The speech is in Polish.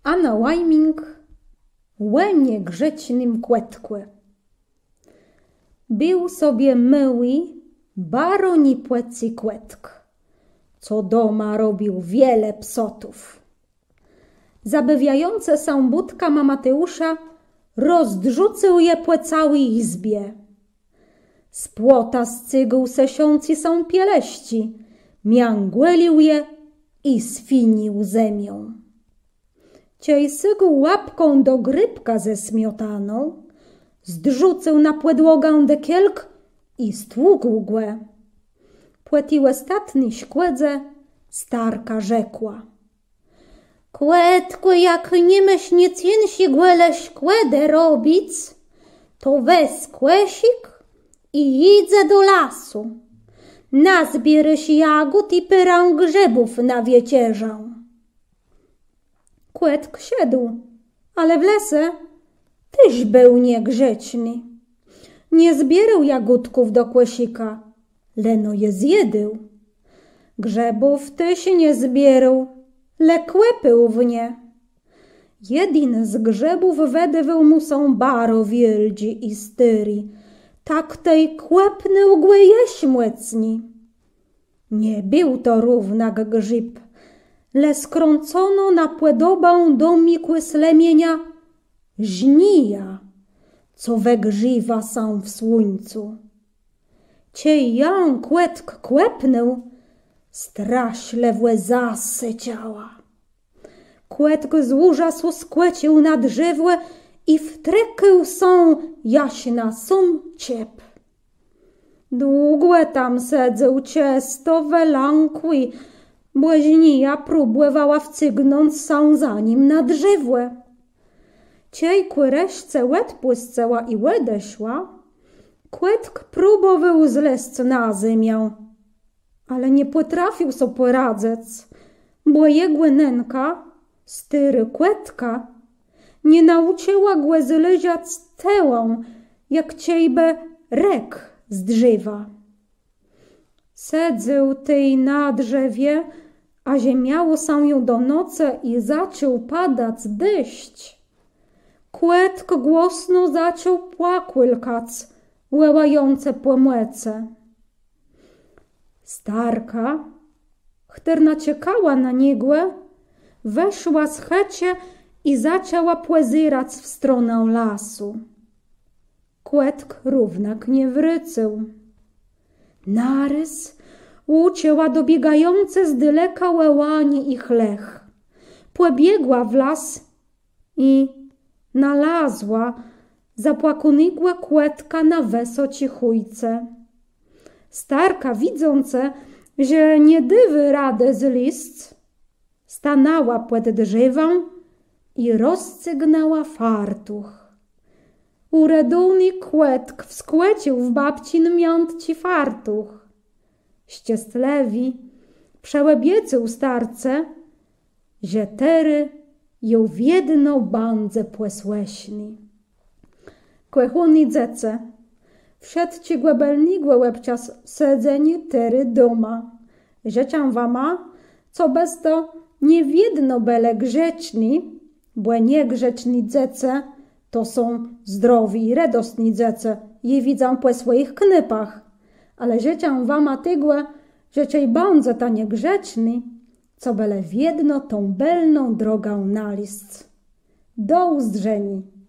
a na łajming łenie grzecznym kłetkłe. Był sobie myły baroni płecy kłetk, co doma robił wiele psotów. Zabawiające się budka ma Mateusza rozdrzucił je po całej izbie. Z płota z cygół sesiący są pieleści, miangłelił je i swinił zemią. Ciej sygł łapką do grypka ze smiotaną, zdrzucił na podłogę dekielk i stłukł głę. Płetił ostatni szkłedze, starka rzekła: Kłetku, jak nie myś nie ciensi głele szkłedę robić, to weź kłesik i idź do lasu. Nazbieryś jagód i pyrę grzebów na wiecierzę. Kłetk siedł, ale w lesie tyś był niegrzeczny. Nie zbierał jagódków do kłesika, leno je zjedył. Grzebów tyś nie zbierał, le kłepył w nie. Jedin z grzebów wedywał mu są baro wieldzi i styri, tak tej kłepnął głę jeśmłecni. Nie był to równak grzyb, le skrącono na płedobę domikły slemienia żnija, co we grzywa są w słońcu. Ciej ją kłetk kłepnął, straszle w łeza ciała. Kłetk z ужасу skłecił na drzewłe i wtrekył są jaśna sum ciep. Długo tam sedzał ciesto welankły, błaźnija próbowała wcygnąć są za nim na drzewłe. Ciej kłyreszce łed płyscała i łedeszła, kłetk próbował zleść na ziemię, ale nie potrafił so poradzeć, bo jego nęka, styry kłetka, nie nauczyła go zleziać tełą, jak ciejbe rek z drzewa. Sedzał tej na drzewie, a ziemiało się ją do nocy i zaczął padać deszcz. Kłetk głośno zaczął płakłykać, łełające po młece. Starka, chterna ciekała na niego, weszła z checie i zaczęła płezyrać w stronę lasu. Kłetk równak nie wrycył. Narys ucięła dobiegające z daleka łełani i chlech. Pobiegła w las i nalazła zapłakonigłe kłetka na weso cichujce. Starka, widzące, że nie dywy radę zliść, stanęła pod drzewem i rozcygnęła fartuch. Uredowny kłetk wskłecił w babcin miątci fartuch. Ściestlewi przełebiecył starce, że tery ją w jedną bandze płesłeśni. Kłechuni dzece, wszedł ci głębelnigłe łebczas sedzenie tery doma. Rzeczam wama, co bez to nie wiedno bele grzeczni, bo niegrzeczni dzece to są zdrowi i radosni dzece, je widzą po swoich knypach. Ale rzeczam wama tygłe, że czej bandze ta niegrzeczni, co bele wiedno tą belną drogę na list. Do uzdrzeni.